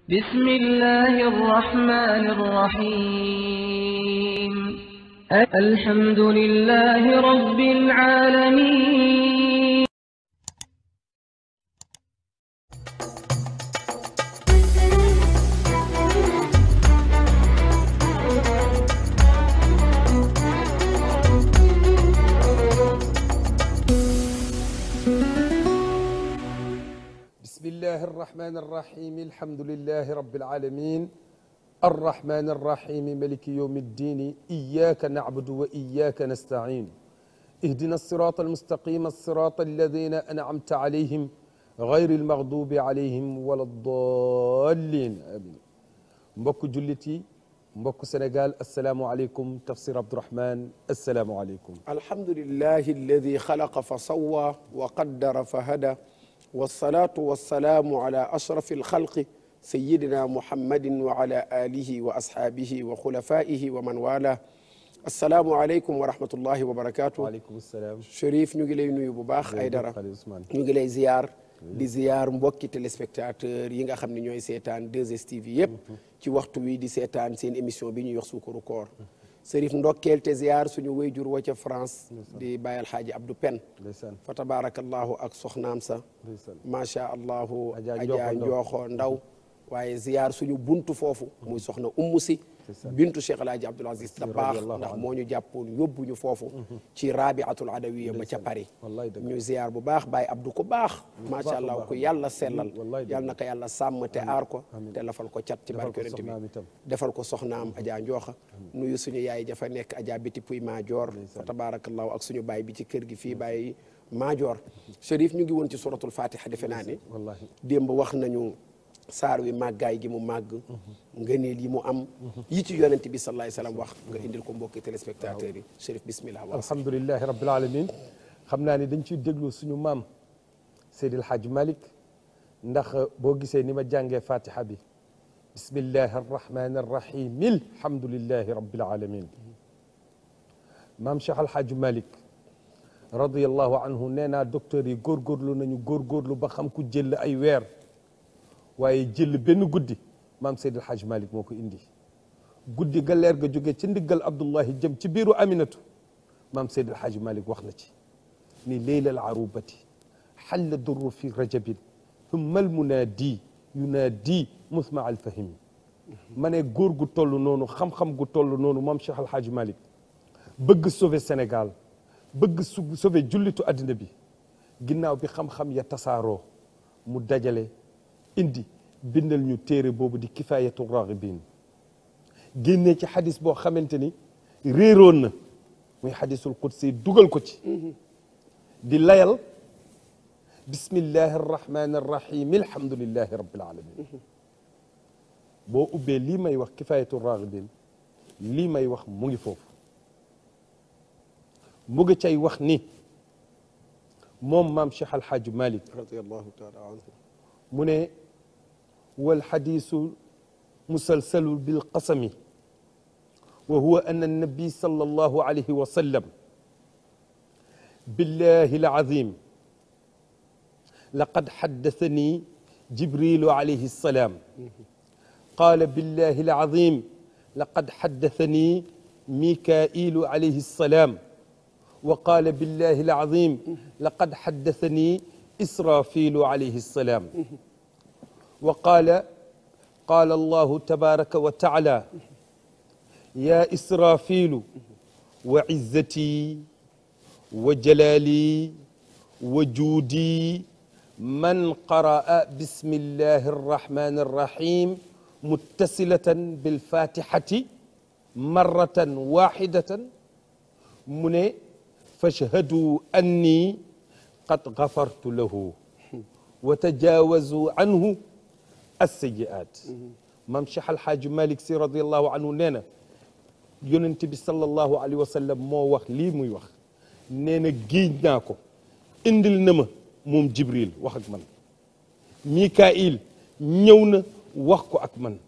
بسم الله الرحمن الرحيم الحمد لله رب العالمين. بسم الله الرحمن الرحيم الحمد لله رب العالمين الرحمن الرحيم ملك يوم الدين إياك نعبد وإياك نستعين اهدنا الصراط المستقيم الصراط الذين أنعمت عليهم غير المغضوب عليهم ولا الضالين آمين. mbokk jullit yi mbokk Sénégal asalaamualeykum tafsir Abdourahmane asalaamualeykum. alhamdulillahi alladi xalaqa fa sawwa wa qaddara fa hada wasalaatu wasalaamu ala ashrafi alxalqi sayidina muhammadin wa ala alihi wa ashaabihi wa xulafaihi wa man wala asalaamu aleykum wa rahmatullahi wa barakatuh. waaleykum salaam. Chérif ñu ngi lay nuyu bu baax Aydara ñu ngi lay ziyaar di ziyaar mbokki téléspectateur yi nga xam ne ñooy seetaan 2STV yëpp ci waxtu wi di seetaan seen émission bi ñuy wax Suukaru Koor. Chérif ndokkeel te ziyaar suñu wayjur wa ca France di Baye Alxaaji Abdou Pen fa tabarakallahu ak soxnaam sa macha allahu Adja Njooxo Ndaw waaye ziyaar suñu buntu foofu muy soxna Ummu Si bintu Cheikh Alaaji Abdoul Aziz Dabakh ndax moo ñu jàppoon yóbbu ñu foofu ci rabiatul adawiya ba ca Paris ñu ziyaar bu baax Baye Abdou ko baax macha allah ku yàlla sellal yàlla na ko yàlla sàmm te aar ko te lafal ko cat ci barke yonent bi defal ko soxnaam Adja Njooxa nuyu suñu yaay jafa nekk Adja Biti Puy Maajoor fa tabarakallahu ak suñu baay bi ci kër gi fii Baye Maajoor. Chérif ñu ngi woon ci suratul Fatiha defe naa ne démb wax nañu saar wi màggaay gi mu màgg ngëneel yi mu am yi ci yonent bi sallallahu alayhi wasallam wax nga indil ko mbokki téléspectateurs yi Chérif bismillah. alhamdulilahi rabbil alamin xam naa ni dañ ciy déglu suñu maam Seydil Hadj Malick ndax boo gisee ni ma jàngee fatiha bi bismillahi arrahmani arrahim alhamdulilahi rabbil alamin maam Cheikh Al Hadj Malick radiyallahu anhu nee naa docteur yi góorgóorlu nañu góorgóorlu ba xam ku jël ay weer waaye jël benn guddi maam Seydil Hadj Malick moo ko indi guddi ga leer ga jóge ci ndiggal Abdullahi jëm ci biiru Aminatu maam Seydil Hadj Malick wax na ci ni leylal arubati xalla durru fi rajabin humma almunaadi yunaadi musma alfahimi ma ne góor gu toll noonu xam-xam gu toll noonu maam Cheikh Al Hadj Malick bëgg sauver Sénégal bëgg sauver jullitu addina bi ginnaaw bi xam-xam ya tasaaroo mu dajale indi bindal ñu téere boobu di kifayatu raghibin génnee ci xadis boo xamante ni réeroon na muy xadisul qudsi dugal ko ci di layal bismillahi arrahmani arrahim alhamdulillahi rabbil alamin boo ubbee lii may wax kifayatu raghibin lii may wax mu ngi foofu mu ngi cay wax ni moom maam Cheikh Al Hadj Malick radiyallahu taala anhu mu ne والحديث مسلسل بالقسم وهو أن النبي صلى الله عليه وسلم بالله العظيم لقد حدثني جبريل عليه السلام قال بالله العظيم لقد حدثني ميكائيل عليه السلام وقال بالله العظيم لقد حدثني إسرافيل عليه السلام وقال قال الله تبارك وتعالى يا إسرافيل وعزتي وجلالي وجودي من قرأ بسم الله الرحمن الرحيم متصلة بالفاتحة مرة واحدة من فاشهدوا أني قد غفرت له وتجاوزوا عنه السيئات. maam Cheikh Al Hadj Malick Sy radiyallahu anhu nee na yonent bi sallallahu alayhi wa sallam moo wax lii muy wax nee na géej naa ko indil na ma moom Jibril wax ak man Mikail ñëw na wax ko ak man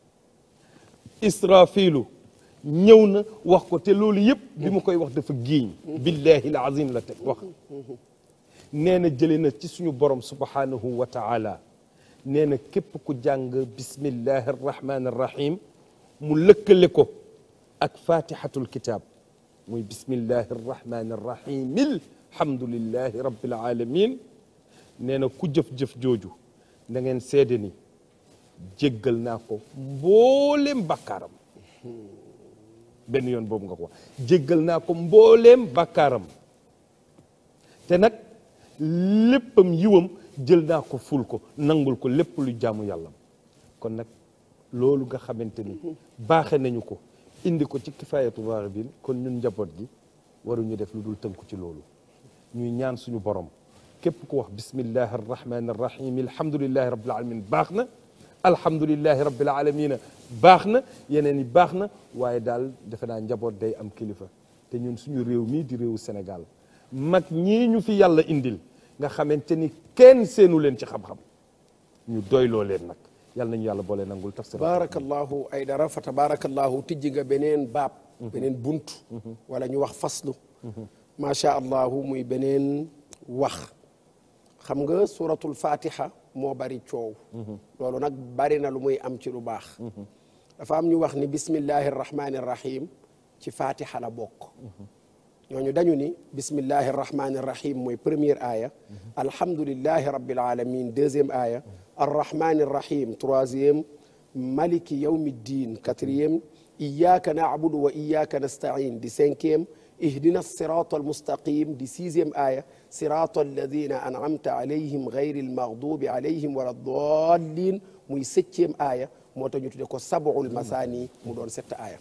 Israfilu ñëw na wax ko te loolu yëpp bi mu koy wax dafa géeñ billahi al azim la teg wax nee na jële na ci suñu borom subhanahu wa taala nee na képp ku jàng bismillahi arrahmani arrahim mu lëkkale ko ak fatihatul kitab muy bismillahi arrahmani arrahim alhamdulillahi rabbil alamin nee na ku jëf-jëf jooju da ngeen seede ni jéggal naa ko mbooleem bàkkaaram benn yoon boobu nga ko wax jéggal naa ko mbooleem bàkkaaram te nag léppam yiwam jël naa ko ful ko nangul ko lépp lu jaamu yàlla kon nag loolu nga xamante ni baaxe nañu ko indi ko ci kifaayatu raghibin kon ñun njaboot gi waruñu def lu dul tënku ci loolu ñuy ñaan suñu borom képp ku wax bismillahi arrahmani arrahim alhamdulillahi rabbil alamin baax na alhamdulillahi rabbil alamina baax na yeneen yi baax na waaye daal defe naa njaboot day am kilifa te ñun suñu réew mii di réewu Sénégal mag ñii ñu fi yàlla indil nga xamante ni kenn seenu leen ci xam-xam ñu doyloo leen nag yàlla nañu yàlla boole nangul tafsir barakallahu Aydara fa tabarakallahu tijji nga beneen baab beneen bunt wala ñu wax faslu macha allahu muy beneen wax xam nga suratul fatiha moo bari coow loolu nag bari na lu muy am ci lu baax dafa am ñu wax ni bismillahi arrahmani arrahim ci fatiha la bokk ñooñu dañu ni bismillahi arrahmani arrahim mooy première aaya alhamdulillahi rabbil alamin deuxième aaya arrahmani arrahim troisième maliki yawmi ddin quatrième iyyaka na'budu wa iyyaka nasta'in di cinquième ihdina sirata almustaqim di sixième aaya sirata alladina an'amta alayhim gayri almaghdubi alayhim wala dallin muy septième aaya moo tax ñu tudde ko sab'ul masani mu doon sept aaya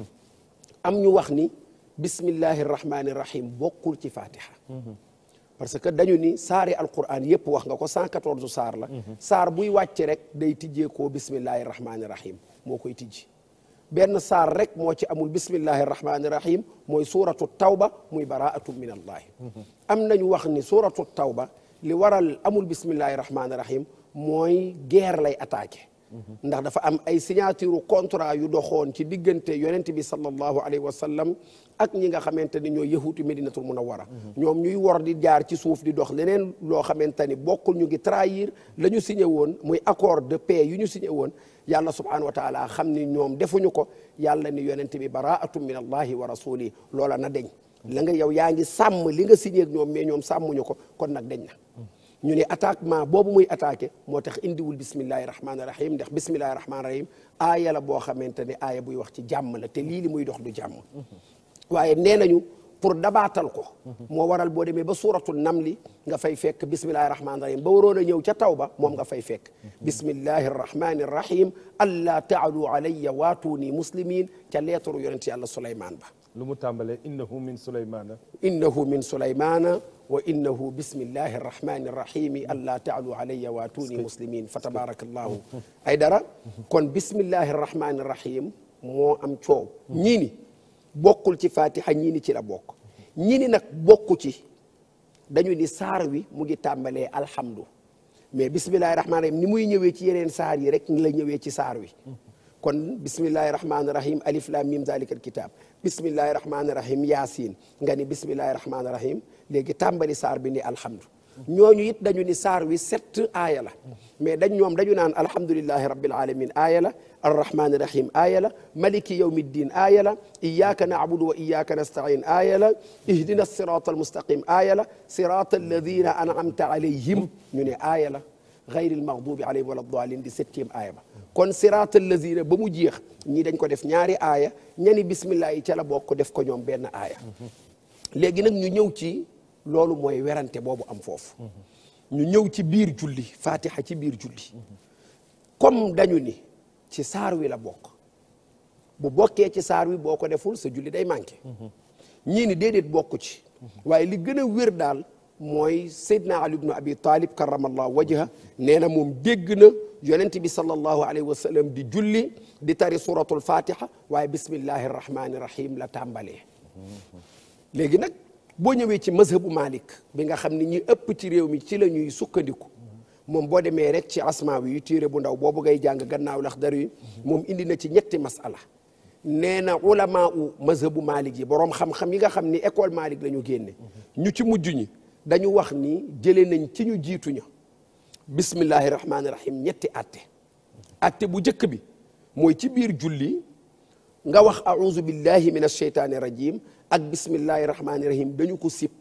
am ñu wax ni bismillahi rahmani rahim bokkul ci fatiha parce que dañu ni saari alquran yëpp wax nga ko 114 saar la saar buy wàcc rek day tijjee koo bismillahi rahmani rahim moo koy tijji benn saar rek moo ci amul bismillahi rahmani rahim mooy suratu tawba muy baraatun min allahi am nañu wax ni suratu tawba li waral amul bismillahi rahmani rahim mooy guerre lay attaqué ndax dafa am ay signature contrat yu doxoon ci diggante yonent bi sallallahu alayhi wa sallam ak ñi nga xamante ni ñooy yahuuti medinatul munawwara ñoom ñuy wor di jaar ci suuf di dox leneen loo xamante ni bokkul ñu ngi trahir la ñu signé woon muy accord de paix yu ñu signé woon yàlla subhanahu wa taala xam ni ñoom defuñu ko yàlla ni yonent bi baraatum min allahi wa rasuli loola na deñ la nga yow yaa ngi sàmm li nga signé ak ñoom mais ñoom sàmmuñu ko kon nag deñ na ñu ne attaquement boobu muy attaqué moo tax indiwul bismillahi rahmaani rahim ndax bismillahi rahmaani rahim aaya la boo xamante ne aaya buy wax ci jàmm la te lii li muy dox du jàmm waaye nee nañu pour dabaatal ko moo waral boo demee ba suratul namli nga fay fekk bismillahi rahmaani rahim ba waroon a ñëw ca tawba moom nga fay fekk bismillahi rahmaani rahim allaa taalu alayya waatuni muslimin ca leetaru yonent yàlla Suleymaan ba lu mu tàmbalee innahu min Sulaymana innahu min Sulaymana wa innahu bismillahi arrahmani arrahimi allaa taalu alayya waatuni muslimin fa tabarakallahu Aydara kon bismillahi arrahmani arrahim moo am coow ñii ni bokkul ci fatiha ñii ni ci la bokk ñii ni nag bokku ci dañu ni saar wi mu ngi tàmbalee alhamdu mais bismillahi rahmani rahim ni muy ñëwee ci yeneen saar yi rek la ñëwee ci saar wi kon bismillahi rahmani rahim alif lam mim zalika alkitab bismillahi rahmani rahim yaasin nga ni bismillahi rahmani rahim léegi tàmbali saar bi ni alhamdu ñooñu it dañu ni saar wi 7 aaya la mais ñoom dañu naan alhamdulillahi rabbil alamin aaya la arrahmani rahim aaya la maliki yawmiddin aaya la iyyaka na'budu wa iyyaka nasta'in aaya la ihdina sirata almustaqim aaya la sirata alladina an'amta alayhim ñu ne aaya la gayri almaghdubi alayhim wala dalin di 7e aaya ba kon sirata alladina ba mu jeex ñii dañ ko def ñaari aaya ñani bismillah yi ca la bokk def ko ñoom benn aaya léegi nag ñu ñëw ci loolu mooy werante boobu am foofu ñu ñëw ci biir julli fatiha ci biir julli comme dañu ni ci saar wi la bokk bu bokkee ci saar wi boo ko deful sa julli day manqué ñii ni déedéet bokku ci waaye li gën a wér daal mooy Seydina Ali ibnu Abi Talib karamallahu wajha nee na moom dégg na yonent bi sallallahu alayhi wa sallam di julli di tari suratul fatiha waaye bismillahi rahmani rahim la tàmbalee léegi nag boo ñëwee ci mazhabu Malik bi nga xam ni ñi ëpp ci réew mi ci la ñuy sukkandiku moom boo demee rek ci asmaawi yu téere bu ndaw boobu ngay jàng gannaaw Laxdari yi moom indi na ci ñetti masala nee na ulama u mazhabu Malik yi boroom xam-xam yi nga xam ni école Malik la ñu génne ñu ci mujj ñi dañu wax ni jëlee nañ ci ñu jiituña bismillahi rahmaani rahim ñetti atte bu njëkk bi mooy ci biir julli nga wax a'uuzu billahi min asheytaani rajim ak bismillahi rahmaani rahim dañu ko sib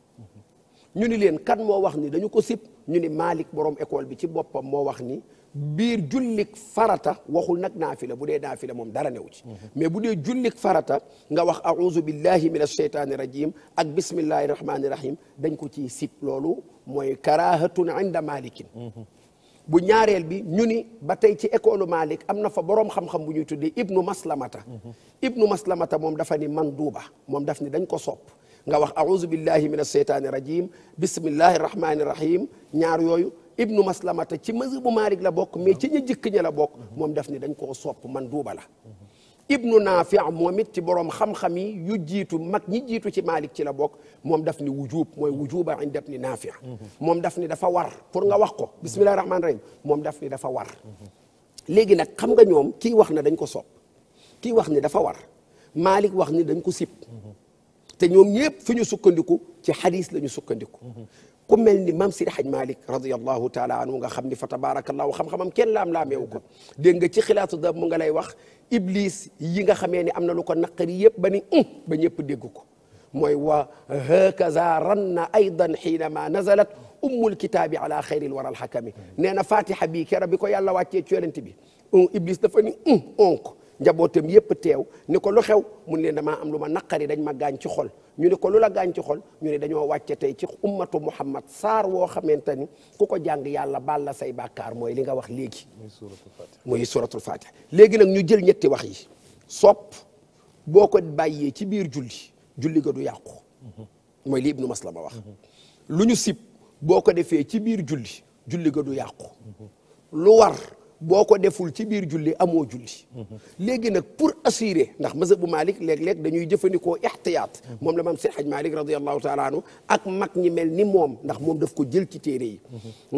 ñu ni leen kan moo wax ni dañu ko sib ñu ni Malik borom école bi ci boppam moo wax ni biir jullik farata waxul nag naafila bu dee naafila moom dara newu ci mais bu dee jullik farata nga wax a'uuzu billahi min asheytaani rajim ak bismillahi rahmaani rahim dañ ko ciy sib loolu mooy karahatun inda malikin bu ñaareel bi ñu ni ba tey ci école Malik am na fa boroom xam-xam bu ñuy tuddee ibnu maslamata ibnu maslamata moom dafa ni manduuba moom daf ni dañ ko sopp nga wax a'uuzu billahi min asheytaani rajim bismillahi rahmaani rahim ñaar yooyu ibnu maslamata ci mazhabu Malik la bokk mais ci ña jëkk ña la bokk moom daf ni dañ koo sopp manduuba la ibnu naafi moom it ci boroom xam-xam yi yu jiitu mag ñi jiitu ci Malik ci la bokk moom daf ni wujub mooy wujuba inda ibni naafi moom daf ni dafa war pour nga wax ko bismillahi rahmaani rahim moom daf ni dafa war léegi nag xam nga ñoom kii wax na dañ ko sopp kii wax ni dafa war Malik wax ni dañ ko sib te ñoom ñëpp fi ñu sukkandiku ci hadis la ñu sukkandiku ku mel ni maam Sidi Haj Malik radiyallahu taala anhu nga xam ni fa tabarakallahu xam-xamam kenn laam-laameewu ko dégg nga ci xilaatu dab mu nga lay wax iblis yi nga xamee ni am na lu ko naqari yëpp ba ni ba ñëpp dégg ko mooy wa hakaza ranna aydan xiinama nazalat ummul kitaabi ala xayril waral xakami nee na fatiha bii kera bi ko yàlla wàccee ci yonent bi iblis dafa ni onk njabootam yëpp teew ni ko lu xew mun leen damaa am lu ma naqari dañ ma gaañ ci xol ñu ne ko lu la gaañ ci xol ñu ne dañoo wàcce tey ci ummatu muhammad saar woo xamante ni ku ko jàng yàlla baal la say bàkkaar mooy li nga wax léegi muy suratul fatiha léegi nag ñu jël ñetti wax yi sopp boo ko bàyyee ci biir julli ga du yàqu mooy li ibnu maslama wax lu ñu sib boo ko defee ci biir julli ga du yàqu lu war boo ko deful ci biir julli amoo julli léegi nag pour assurer ndax mazhabu Malik léeg-léeg dañuy jëfandikoo ixtiyaat moom la maam Seydi Haj Malik radiyallahu taala anhu ak mag ñi mel ni moom ndax moom daf ko jël ci téere yi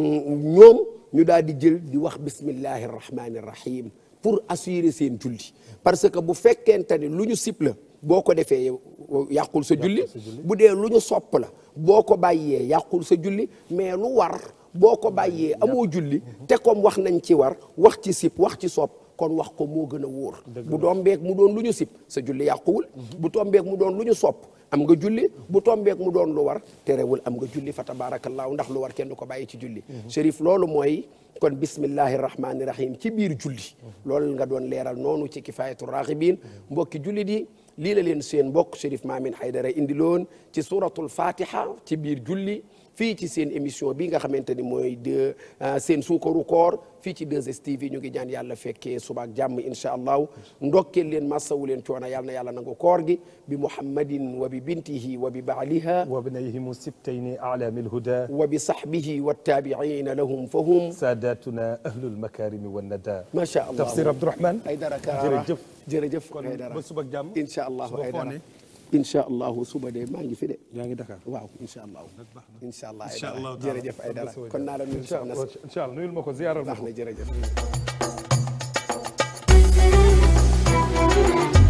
ñoom ñu daal di jël di wax bismillahi rahmani rahim pour assurer seen julli parce que bu fekkente ni lu ñu sib la boo ko defee yàqul sa julli bu dee lu ñu sopp la boo ko bàyyee yàqul sa julli mais lu war boo ko bàyyee amoo julli te comme wax nañ ci war wax ci sib wax ci sopp kon wax ko moo gën a wóor bu tombeek mu doon lu ñu sib sa julli yàquwul bu tombeek mu doon lu ñu sopp am nga julli bu tombeek mu doon lu war terewul am nga julli fa tabarakallahu ndax lu war kenn du ko bàyyi ci julli Chérif loolu mooy kon bismillahi rahmani rahim ci biir julli loolu nga doon leeral noonu ci kifayatu raghibin mbokki julli di lii la leen seen mbokk Chérif Mamine Haydara indi loon ci suratul fatiha ci biir julli fii ci seen émission bi nga xamante ni mooy seen suukaru koor fii ci 2STV ñu ngi ñaan yàlla fekkee subaak jàmm incha allahu ndokkeel leen massawu leen coono yàlla na yàlla nangu koor gi bi muhammadin wa bi bintihi wa bi baaliha wa bnayhim sibtayni a'lami alhuda wa bi sahbihi wattabiina lahum fahum sadatuna ahlul makarimi wannada macha allah tafsir Abdourahmane Aydara Karara jërëjëf kon Aydara ba subaak jàmm incha allahu Aydara incha allahu suba de maa ngi fi de. yaa ngi Dakar waaw incha allahu. incha allah Aydara jërëjëf Aydara kon naa la nuyu soxna si. incha allah nuyul ma ko ziyaaral ma ko baax na jërëjëf.